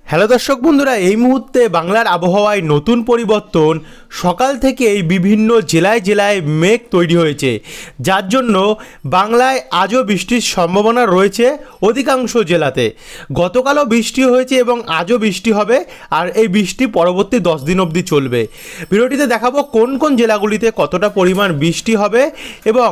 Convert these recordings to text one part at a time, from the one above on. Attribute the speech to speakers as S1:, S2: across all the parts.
S1: Hello দর্শক বন্ধুরা, এই মুহূর্তে বাংলার আবহাওয়ায় নতুন পরিবর্তন। সকাল থেকেই বিভিন্ন জেলায় জেলায় মেঘ তৈরি হয়েছে, যার জন্য বাংলায় আজও বৃষ্টির সম্ভাবনা রয়েছে অধিকাংশ জেলাতে। গতকালও বৃষ্টি হয়েছে এবং আজও বৃষ্টি হবে, আর এই বৃষ্টি পরবর্তী 10 দিন অবধি চলবে। ভিডিওটিতে দেখাবো কোন কোন জেলাগুলিতে কতটা পরিমাণ বৃষ্টি হবে এবং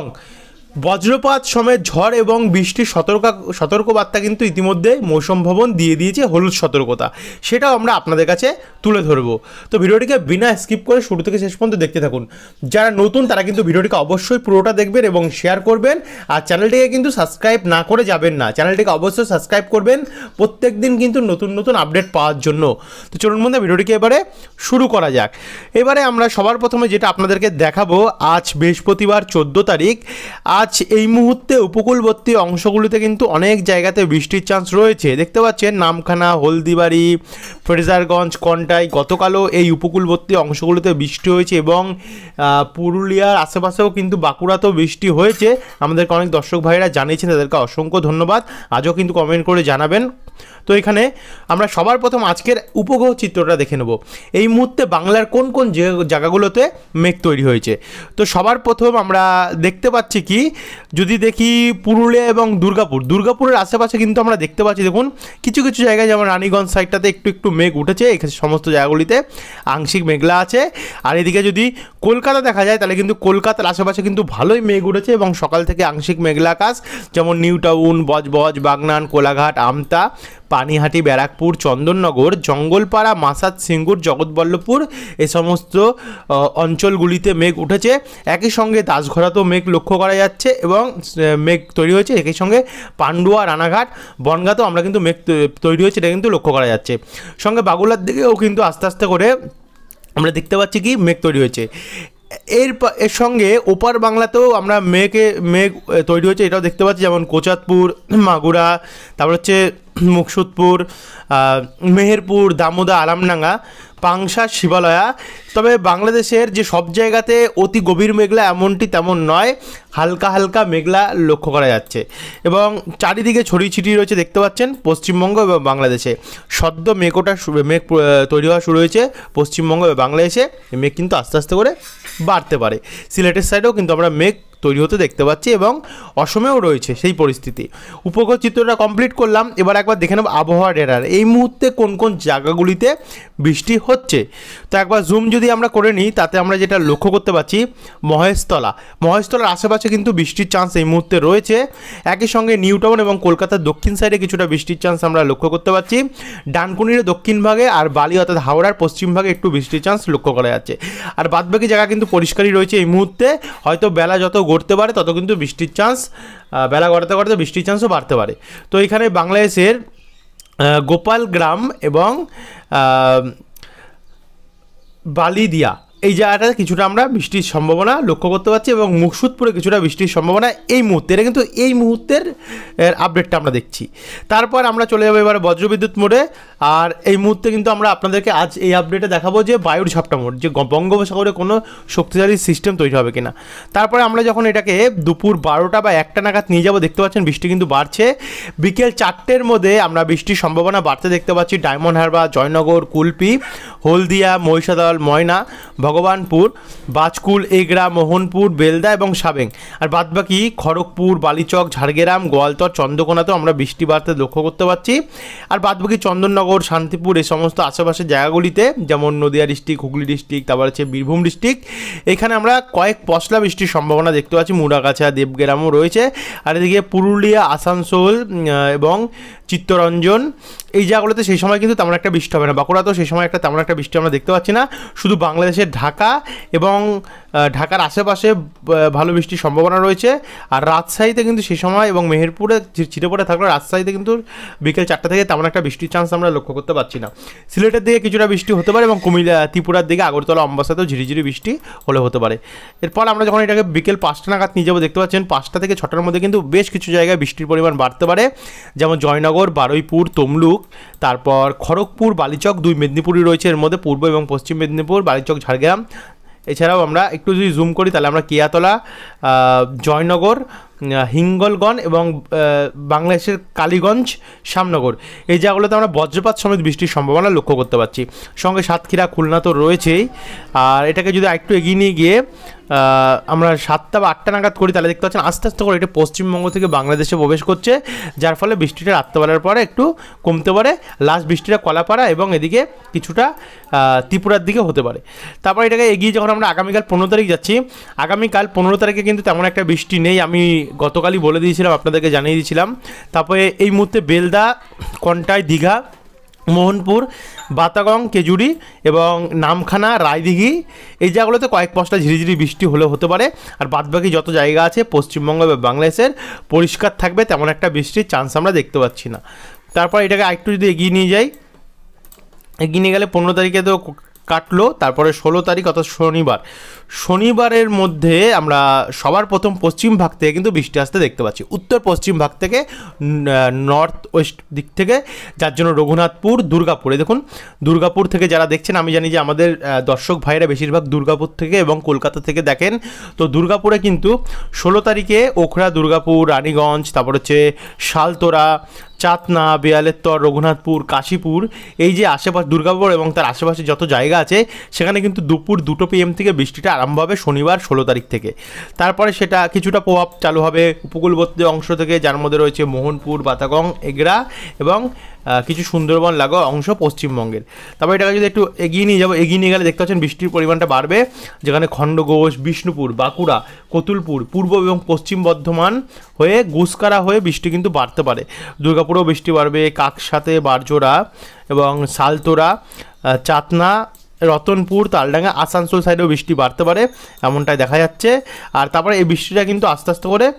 S1: বজ্রপাত সমেত ঝড় এবং বৃষ্টির সতর্কবার্তা কিন্তু ইতিমধ্যে মৌসুম ভবন দিয়ে দিয়েছে, হলুদ সতর্কতা, সেটাও আমরা আপনাদের কাছে তুলে ধরবো। তো ভিডিওটিকে বিনা স্কিপ করে শুরু থেকে শেষ পর্যন্ত দেখতে থাকুন। যারা নতুন তারা কিন্তু ভিডিওটিকে অবশ্যই পুরোটা দেখবেন এবং শেয়ার করবেন, আর চ্যানেলটিকে কিন্তু সাবস্ক্রাইব না করে যাবেন না, চ্যানেলটিকে অবশ্যই সাবস্ক্রাইব করবেন প্রত্যেক দিন কিন্তু নতুন নতুন আপডেট পাওয়ার জন্য। তো চলুন বন্ধুরা, ভিডিওটিকে এবারে শুরু করা যাক। এবারে আমরা সবার প্রথমে যেটা আপনাদেরকে দেখাবো, আজ বৃহস্পতিবার 14 তারিখ। আজ এই মুহূর্তে উপকূলবর্তী অংশগুলিতে কিন্তু অনেক জায়গাতে বৃষ্টির চান্স রয়েছে। দেখতে পাচ্ছেন নামখানা, হলদিবাড়ি, ফ্রেজারগঞ্জ, কন্টাই। গতকালও এই উপকূলবর্তী অংশগুলিতে বৃষ্টি হয়েছে এবং পুরুলিয়ার আশেপাশেও কিন্তু বাঁকুড়াতেও বৃষ্টি হয়েছে। আমাদেরকে অনেক দর্শক ভাইরা জানিয়েছেন, তাদেরকে অসংখ্য ধন্যবাদ। আজও কিন্তু কমেন্ট করে জানাবেন। তো এখানে আমরা সবার প্রথম আজকের উপগ্রহ চিত্রটা দেখে নেব। এই মুহূর্তে বাংলার কোন কোন জায়গাগুলোতে মেঘ তৈরি হয়েছে। তো সবার প্রথম আমরা দেখতে পাচ্ছি কি, যদি দেখি পুরুলিয়া এবং দুর্গাপুরের আশেপাশে কিন্তু আমরা দেখতে পাচ্ছি, দেখুন কিছু কিছু জায়গায় যেমন রানীগঞ্জ সাইডটাতে একটু একটু মেঘ উঠেছে, এখানে সমস্ত জায়গাগুলিতে আংশিক মেঘলা আছে। আর এদিকে যদি কলকাতা দেখা যায়, তাহলে কিন্তু কলকাতার আশেপাশে কিন্তু ভালোই মেঘ উঠেছে এবং সকাল থেকে আংশিক মেঘলা আকাশ, যেমন নিউ টাউন, বজবজ, বাগনান, কোলাঘাট, আমতা, পানিহাটি, ব্যারাকপুর, চন্দননগর, জঙ্গলপাড়া, মাসাদ, সিঙ্গুর, জগৎবল্লভপুর, এই সমস্ত অঞ্চলগুলিতে মেঘ উঠেছে। একই সঙ্গে দাসঘরাতেও মেঘ লক্ষ্য করা যাচ্ছে এবং মেঘ তৈরি হয়েছে। একই সঙ্গে পান্ডুয়া, রানাঘাট, বনগাঁতেও আমরা কিন্তু মেঘ তৈরি হয়েছে, এটা কিন্তু লক্ষ্য করা যাচ্ছে। সঙ্গে বাগুলার দিকেও কিন্তু আস্তে আস্তে করে আমরা দেখতে পাচ্ছি কি মেঘ তৈরি হয়েছে। এর সঙ্গে ওপার বাংলাতেও আমরা মেঘ তৈরি হয়েছে, এটাও দেখতে পাচ্ছি, যেমন কোচাতপুর, মাগুরা, তারপর হচ্ছে মুকসুদপুর, মেহেরপুর, দামোদা, আলামডাঙ্গা, পাংশা, শিবালয়া। তবে বাংলাদেশের যে সব জায়গাতে অতি গভীর মেঘলা এমনটি তেমন নয়, হালকা হালকা মেঘলা লক্ষ্য করা যাচ্ছে এবং চারিদিকে ছড়িয়ে ছিটিয়ে রয়েছে। দেখতে পাচ্ছেন পশ্চিমবঙ্গ এবং বাংলাদেশে সদ্য মেঘ তৈরি হওয়া শুরু হয়েছে। পশ্চিমবঙ্গ এবং বাংলাদেশে মেঘ কিন্তু আস্তে আস্তে করে বাড়তে পারে। সিলেটের সাইডেও কিন্তু আমরা মেঘ তৈরি হতে দেখতে পাচ্ছি এবং অসমেও রয়েছে সেই পরিস্থিতি। উপগ্রহ চিত্রটা কমপ্লিট করলাম। এবার একবার দেখে নেব আবহাওয়া ডেটার এই মুহূর্তে কোন কোন জায়গাগুলিতে বৃষ্টি হচ্ছে। তো একবার জুম যদি আমরা করে নিই, তাতে আমরা যেটা লক্ষ্য করতে পারছি, মহেশতলার আশেপাশে কিন্তু বৃষ্টির চান্স এই মুহূর্তে রয়েছে। একই সঙ্গে নিউ টাউন এবং কলকাতার দক্ষিণ সাইডে কিছুটা বৃষ্টির চান্স আমরা লক্ষ্য করতে পারছি। ডানকুনির দক্ষিণ ভাগে আর বালি অর্থাৎ হাওড়ার পশ্চিম ভাগে একটু বৃষ্টির চান্স লক্ষ্য করা যাচ্ছে। আর বাদবাকি জায়গা কিন্তু পরিষ্কারই রয়েছে এই মুহূর্তে। হয়তো বেলা যত গড়তে পারে তত কিন্তু বৃষ্টির চান্স, বেলা গড়াতে গড়াতে বৃষ্টির চান্সও বাড়তে পারে। তো এখানে বাংলাদেশের গোপালগ্রাম এবং বালিদিয়া এই জায়গাটাতে কিছুটা আমরা বৃষ্টির সম্ভাবনা লক্ষ্য করতে পারছি এবং মুকসুদপুরে কিছুটা বৃষ্টির সম্ভাবনা এই মুহূর্তে। এটা কিন্তু এই মুহূর্তের আপডেটটা আমরা দেখছি। তারপর আমরা চলে যাবো এবার বজ্রবিদ্যুৎ মোড়ে। আর এই মুহূর্তে কিন্তু আমরা আপনাদেরকে আজ এই আপডেটে দেখাবো যে বায়ুর ঝাপটা মোড়, যে বঙ্গোপসাগরে কোনো শক্তিশালী সিস্টেম তৈরি হবে কিনা। তারপরে আমরা যখন এটাকে দুপুর 12টা বা 1টা নাগাদ নিয়ে যাবো, দেখতে পাচ্ছেন বৃষ্টি কিন্তু বাড়ছে। বিকেল 4টের মধ্যে আমরা বৃষ্টির সম্ভাবনা বাড়তে দেখতে পাচ্ছি ডায়মন্ড হারবার, জয়নগর, কুলপি, হলদিয়া, মহিষাদল, ময়না, ভগবানপুর, বাজকুল, এগরা, মোহনপুর, বেলদা এবং সাবেং। আর বাদবাকি খড়গপুর, বালিচক, ঝাড়গ্রাম, গোয়ালতর, চন্দ্রকোনাতেও আমরা বৃষ্টি বাড়তে লক্ষ্য করতে পারছি। আর বাদবাকি চন্দননগর, শান্তিপুর, এই সমস্ত আশেপাশের জায়গাগুলিতে, যেমন নদিয়া ডিস্ট্রিক্ট, হুগলি ডিস্ট্রিক্ট, তারপর হচ্ছে বীরভূম ডিস্ট্রিক্ট, এখানে আমরা কয়েক পশলা বৃষ্টির সম্ভাবনা দেখতে পাচ্ছি। মুড়াগাছা, দেবগ্রামও রয়েছে। আর এদিকে পুরুলিয়া, আসানসোল এবং চিত্তরঞ্জন, এই জায়গাগুলোতে সেই সময় কিন্তু তেমন একটা বৃষ্টি হবে না। বাঁকুড়াতেও সেই সময় তেমন একটা বৃষ্টি আমরা দেখতে পাচ্ছি না। শুধু বাংলাদেশের ঢাকা এবং ঢাকার আশেপাশে ভালো বৃষ্টির সম্ভাবনা রয়েছে। আর রাজশাহীতে কিন্তু সেই সময় এবং মেহেরপুরে ছিটে পড়ে থাকলেও রাজশাহীতে কিন্তু বিকেল 4টা থেকে তেমন একটা বৃষ্টির চান্স আমরা লক্ষ্য করতে পারছি না। সিলেটের দিকে কিছুটা বৃষ্টি হতে পারে এবং কুমিল্লা, ত্রিপুরার দিকে আগরতলা, অম্বাসাতেও ঝিরিঝিরি বৃষ্টি হতে পারে। এরপর আমরা যখন এটাকে বিকেল 5টা নাগাদ নিয়ে যাবো, দেখতে পাচ্ছেন 5টা থেকে 6টার মধ্যে কিন্তু বেশ কিছু জায়গায় বৃষ্টির পরিমাণ বাড়তে পারে, যেমন জয়নগর, বারুইপুর, তমলুক, তারপর খড়গপুর, বালিচক, 2 মেদিনীপুরই রয়েছে এর মধ্যে, পূর্ব এবং পশ্চিম মেদিনীপুর, বালিচক, ঝাড়গ্রাম। এছাড়াও আমরা একটু যদি জুম করি তাহলে আমরা কেয়াতলা, জয়নগর, হিঙ্গলগঞ্জ এবং বাংলাদেশের কালীগঞ্জ, শ্যামনগর এই জায়গাগুলোতে আমরা বজ্রপাত সমেত বৃষ্টির সম্ভাবনা লক্ষ্য করতে পারছি। সঙ্গে সাতক্ষীরা, খুলনা তো রয়েছেই। আর এটাকে যদি আরেকটু এগিয়ে নিয়ে গিয়ে আমরা 7টা বা 8টা নাগাদ করি, তাহলে দেখতে পাচ্ছেন আস্তে আস্তে করে এটা পশ্চিমবঙ্গ থেকে বাংলাদেশে প্রবেশ করছে, যার ফলে বৃষ্টিটা রাত্রেবেলার পরে একটু কমতে পারে। লাস্ট বৃষ্টিটা কলাপাড়া এবং এদিকে কিছুটা ত্রিপুরার দিকে হতে পারে। তারপর এটাকে এগিয়ে যখন আমরা আগামীকাল 15 তারিখ যাচ্ছি, আগামীকাল 15 তারিখে কিন্তু তেমন একটা বৃষ্টি নেই, আমি গতকালই বলে দিয়েছিলাম, আপনাদেরকে জানিয়ে দিয়েছিলাম। তারপরে এই মুহূর্তে বেলদা, কন্টাই, দীঘা, মোহনপুর, বাতাগং, কেজুরি এবং নামখানা, রায়দিঘি এই জায়গাগুলোতে কয়েক পশলা ঝিরিঝিরি বৃষ্টি হলেও হতে পারে। আর বাদবাকি যত জায়গা আছে পশ্চিমবঙ্গ বা বাংলাদেশের পরিষ্কার থাকবে, তেমন একটা বৃষ্টির চান্স আমরা দেখতে পাচ্ছি না। তারপর এটাকে আরেকটু যদি এগিয়ে নিয়ে যাই, এগিয়ে নিয়ে গেলে 15 তারিখে তো কাটলো, তারপরে 16 তারিখ অর্থাৎ শনিবারের মধ্যে আমরা সবার প্রথম পশ্চিম ভাগ থেকে কিন্তু বৃষ্টি আসতে দেখতে পাচ্ছি, উত্তর পশ্চিম ভাগ থেকে, নর্থ ওয়েস্ট দিক থেকে, যার জন্য রঘুনাথপুর, দুর্গাপুরে দেখুন, দুর্গাপুর থেকে যারা দেখছেন, আমি জানি যে আমাদের দর্শক ভাইরা বেশিরভাগ দুর্গাপুর থেকে এবং কলকাতা থেকে দেখেন, তো দুর্গাপুরে কিন্তু 16 তারিখে ওখরা, দুর্গাপুর, রানীগঞ্জ, তারপর হচ্ছে শালতোরা, চাতনা, বেয়ালেত্তর, রঘুনাথপুর, কাশীপুর এই যে আশেপাশ দুর্গাপুর এবং তার আশেপাশে যত জায়গা আছে সেখানে কিন্তু দুপুর 2 PM থেকে বৃষ্টিটা আরম্ভ হবে শনিবার 16 তারিখ থেকে। তারপরে সেটা কিছুটা প্রভাব চালু হবে উপকূলবর্তী অংশ থেকে, যার মধ্যে রয়েছে মোহনপুর, বাতাগং, এগরা এবং কিছু সুন্দরবন লাগোয়া অংশ পশ্চিমবঙ্গের। তারপর এটাকে যদি একটু এগিয়ে নিয়ে যাবো, এগিয়ে নিয়ে গেলে দেখতে পাচ্ছেন বৃষ্টির পরিমাণটা বাড়বে, যেখানে খণ্ডঘোষ, বিষ্ণুপুর, বাঁকুড়া, কতুলপুর, পূর্ব এবং পশ্চিম বর্ধমান হয়ে গুসকারা হয়ে বৃষ্টি কিন্তু বাড়তে পারে। দুর্গাপুরেও বৃষ্টি বাড়বে, কাকসাতে, বারজোড়া এবং সালতোরা, চাতনা, রতনপুর, তালডাঙ্গা, আসানসোল সাইডেও বৃষ্টি বাড়তে পারে এমনটাই দেখা যাচ্ছে। আর তারপরে এই বৃষ্টিটা কিন্তু আস্তে আস্তে করে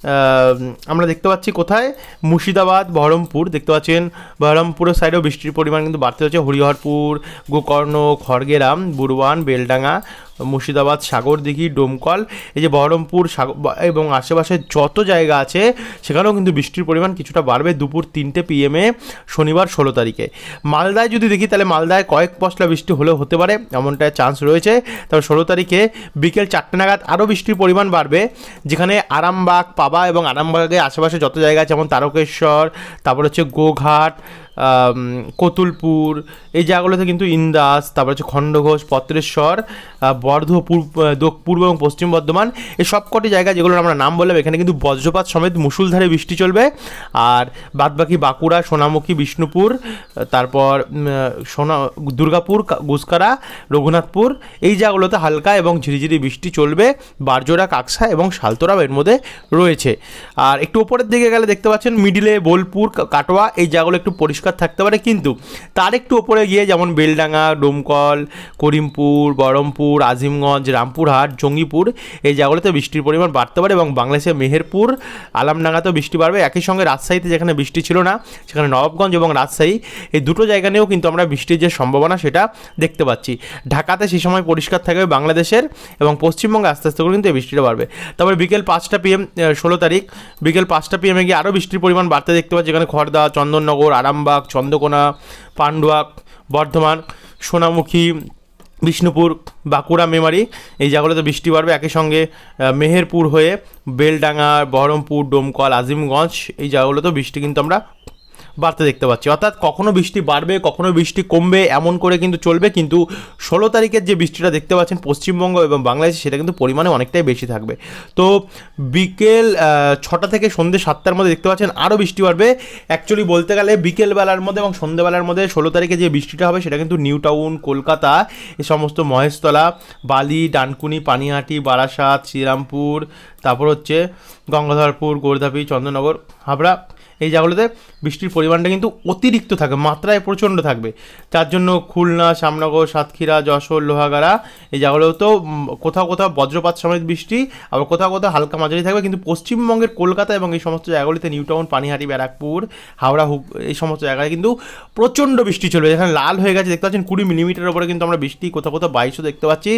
S1: আমরা দেখতে পাচ্ছি কোথায়, মুর্শিদাবাদ, বহরমপুর দেখতে পাচ্ছেন, বহরমপুরের সাইডেও বৃষ্টির পরিমাণ কিন্তু বাড়তে হচ্ছে। হরিহরপুর, গোকর্ণ, খড়গেরাম, বুরবান, বেলডাঙ্গা, মুর্শিদাবাদ, সাগরদিঘি, ডোমকল এই যে বহরমপুর এবং আশেপাশে যত জায়গা আছে সেখানেও কিন্তু বৃষ্টির পরিমাণ কিছুটা বাড়বে দুপুর 3টে PM শনিবার 16 তারিখে। মালদায় যদি দেখি তাহলে মালদায় কয়েক পশলা বৃষ্টি হলেও হতে পারে এমনটাই চান্স রয়েছে। তবে 16 তারিখে বিকেল 4টে নাগাদ আরও বৃষ্টির পরিমাণ বাড়বে, যেখানে আরামবাগ, পাবা এবং আরামবাগের আশেপাশে যত জায়গা আছে যেমন তারকেশ্বর, তারপর হচ্ছে গোঘাট, কতুলপুর এই জায়গাগুলোতে কিন্তু ইন্দাস, তারপর হচ্ছে খণ্ডঘোষ, পত্রেশ্বর, পূর্ব এবং পশ্চিম বর্ধমান এই সবকটি জায়গা যেগুলোর আমরা নাম বললাম এখানে কিন্তু বজ্রপাত সমেত মুষলধারে বৃষ্টি চলবে। আর বাদবাকি বাঁকুড়া, সোনামুখী, বিষ্ণুপুর, তারপর দুর্গাপুর, গুসকারা, রঘুনাথপুর এই জায়গাগুলোতে হালকা এবং ঝিরিঝিরি বৃষ্টি চলবে। বারজোড়া, কাকসা এবং শালতোরা এর মধ্যে রয়েছে। আর একটু উপরের দিকে গেলে দেখতে পাচ্ছেন মিডিলে বোলপুর, কাটোয়া এই জায়গাগুলো একটু পরিষ্কার থাকতে পারে, কিন্তু তার একটু ওপরে গিয়ে যেমন বেলডাঙ্গা, ডোমকল, করিমপুর, বহরমপুর, আজিমগঞ্জ, রামপুরহাট, জঙ্গিপুর এই জায়গাগুলোতে বৃষ্টির পরিমাণ বাড়তে পারে এবং বাংলাদেশের মেহেরপুর, আলমডাঙ্গাতেও বৃষ্টি বাড়বে। একই সঙ্গে রাজশাহীতে যেখানে বৃষ্টি ছিল না সেখানে নবাবগঞ্জ এবং রাজশাহী এই দুটো জায়গা নিয়েও কিন্তু আমরা বৃষ্টির যে সম্ভাবনা সেটা দেখতে পাচ্ছি। ঢাকাতে সেই সময় পরিষ্কার থাকবে বাংলাদেশের এবং পশ্চিমবঙ্গে আস্তে আস্তে করে কিন্তু এই বৃষ্টিটা বাড়বে। তারপরে বিকেল 5টা PM 16 তারিখ বিকেল 5টা PM গিয়ে আরও বৃষ্টির পরিমাণ বাড়তে দেখতে পাচ্ছি, যেখানে খড়দা, চন্দননগর, আরামবাগ, চন্দ্রকোনা, পান্ডুয়া, বর্ধমান, সোনামুখী, বিষ্ণুপুর, বাঁকুড়া, মেমারি এই জায়গাগুলোতে বৃষ্টি বাড়বে। একই সঙ্গে মেহেরপুর হয়ে বেলডাঙ্গা, বহরমপুর, ডোমকল, আজিমগঞ্জ এই জায়গাগুলোতেও বৃষ্টি কিন্তু আমরা বাড়তে দেখতে পাচ্ছি। অর্থাৎ কখনো বৃষ্টি বাড়বে, কখনো বৃষ্টি কমবে এমন করে কিন্তু চলবে, কিন্তু 16 তারিখের যে বৃষ্টিটা দেখতে পাচ্ছেন পশ্চিমবঙ্গ এবং বাংলাদেশে সেটা কিন্তু পরিমাণে অনেকটাই বেশি থাকবে। তো বিকেল 6টা থেকে সন্ধ্যে 7টার মধ্যে দেখতে পাচ্ছেন আরও বৃষ্টি বাড়বে। অ্যাকচুয়ালি বলতে গেলে বিকেলবেলার মধ্যে এবং সন্ধ্যেবেলার মধ্যে 16 তারিখে যে বৃষ্টিটা হবে সেটা কিন্তু নিউ টাউন, কলকাতা এই সমস্ত, মহেশতলা, বালি, ডানকুনি, পানিহাটি, বারাসাত, শ্রীরামপুর, তারপর হচ্ছে গঙ্গাধরপুর, গোর্ধাপি, চন্দননগর, হাবড়া এই জায়গাগুলোতে বৃষ্টির পরিমাণটা কিন্তু অতিরিক্ত থাকবে, মাত্রায় প্রচণ্ড থাকবে। তার জন্য খুলনা, শ্যামনগর, সাতক্ষীরা, যশোর, লোহাগাড়া এই জায়গাগুলোতেও কোথাও কোথাও বজ্রপাত সমেত বৃষ্টি, আবার কোথাও কোথাও হালকা মাঝারি থাকবে। কিন্তু পশ্চিমবঙ্গের কলকাতা এবং এই সমস্ত জায়গাগুলিতে নিউ টাউন, পানিহাটি, ব্যারাকপুর, হাওড়া, এই সমস্ত জায়গায় কিন্তু প্রচণ্ড বৃষ্টি চলবে। যেখানে লাল হয়ে গেছে দেখতে পাচ্ছেন 20 মিলিমিটার ওপরে কিন্তু আমরা বৃষ্টি, কোথাও কোথাও 22ও দেখতে পাচ্ছি।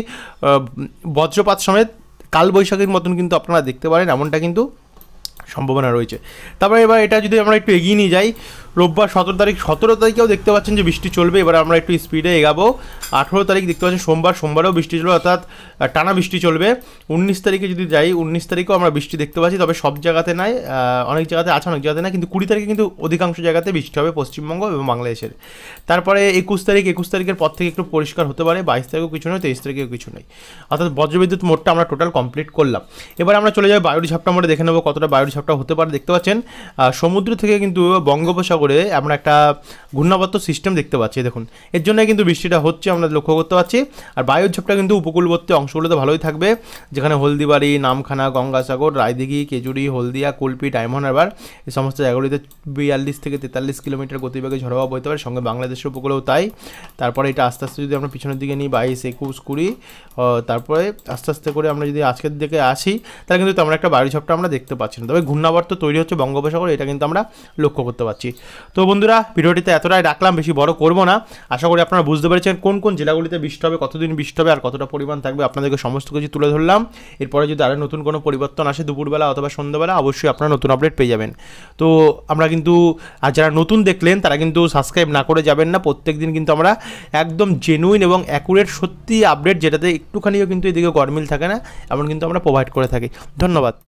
S1: বজ্রপাত সমেত কালবৈশাখীর মতন কিন্তু আপনারা দেখতে পারেন, এমনটা কিন্তু সম্ভাবনা রয়েছে। তারপরে এবার এটা যদি আমরা একটু এগিয়ে নিয়ে যাই, রোববার 17 তারিখেও দেখতে পাচ্ছেন যে বৃষ্টি চলবে। এবার আমরা একটু স্পিডে এগাবো। 18 তারিখ দেখতে পাচ্ছেন সোমবারেও বৃষ্টি চলবে, অর্থাৎ টানা বৃষ্টি চলবে। 19 তারিখে যদি যাই, 19 তারিখেও আমরা বৃষ্টি দেখতে পাচ্ছি, তবে সব জায়গাতে নাই, অনেক জায়গাতে আছে, অনেক জায়গাতে নাই, কিন্তু 20 তারিখে কিন্তু অধিকাংশ জায়গাতে বৃষ্টি হবে পশ্চিমবঙ্গ এবং বাংলাদেশের। তারপরে 21 তারিখের পর থেকে একটু পরিষ্কার হতে পারে, 22 তারিখেও কিছু নয়, 23 তারিখেও কিছু নেই, অর্থাৎ বজ্রবিদ্যুৎ মোডটা আমরা টোটাল কমপ্লিট করলাম। এবার আমরা চলে যাই বায়ুর ঝাপটা মোডে, দেখে নেবো কতটা বায়ুর ঝাপটা হতে পারে। দেখতে পাচ্ছেন সমুদ্র থেকে কিন্তু বঙ্গোপসাগরে আমরা একটা ঘূর্ণাবর্ত সিস্টেম দেখতে পাচ্ছি, দেখুন এর জন্য কিন্তু বৃষ্টিটা হচ্ছে, আমরা লক্ষ্য করতে পারছি। আর বায়ুর ঝাপটা কিন্তু উপকূলবর্তী অংশগুলোতে ভালোই থাকবে, যেখানে হলদিবাড়ি, নামখানা, গঙ্গাসাগর, রায়দিঘি, কেজুরি, হলদিয়া, কুলপি, ডায়মন্ড হারবার এই সমস্ত জায়গাগুলিতে 42 থেকে 43 কিলোমিটার গতিবেগে ঝড়ো হাওয়া বইতে পারে, সঙ্গে বাংলাদেশের উপকূলেও তাই। তারপরে এটা আস্তে আস্তে যদি আমরা পিছনের দিকে নিই, 22, 21, 20, তারপরে আস্তে আস্তে করে আমরা যদি আজকের দিকে আসি, তাহলে কিন্তু তেমন একটা বায়ুর ঝাপটা আমরা দেখতে পাচ্ছি না, তবে ঘূর্ণাবর্ত তৈরি হচ্ছে বঙ্গোপসাগরে, এটা কিন্তু আমরা লক্ষ্য করতে পারছি। তো বন্ধুরা, ভিডিওটিতে এতটাই রাখলাম, বেশি বড় করব না। আশা করি আপনারা বুঝতে পেরেছেন কোন কোন জেলাগুলিতে বৃষ্টি হবে, কতদিন বৃষ্টি হবে, আর কতটা পরিমাণ থাকবে, আপনাদেরকে সমস্ত কিছু তুলে ধরলাম। এরপরে যদি আরও নতুন কোনো পরিবর্তন আসে দুপুরবেলা অথবা সন্ধ্যাবেলা, অবশ্যই আপনারা নতুন আপডেট পেয়ে যাবেন। তো আমরা কিন্তু, আর যারা নতুন দেখলেন তারা কিন্তু সাবস্ক্রাইব না করে যাবেন না। প্রত্যেক দিন কিন্তু আমরা একদম জেনুইন এবং অ্যাকুরেট সত্যি আপডেট, যেটাতে একটুখানিও কিন্তু এদিকে গরমিল থাকে না, এমন কিন্তু আমরা প্রোভাইড করে থাকি। ধন্যবাদ।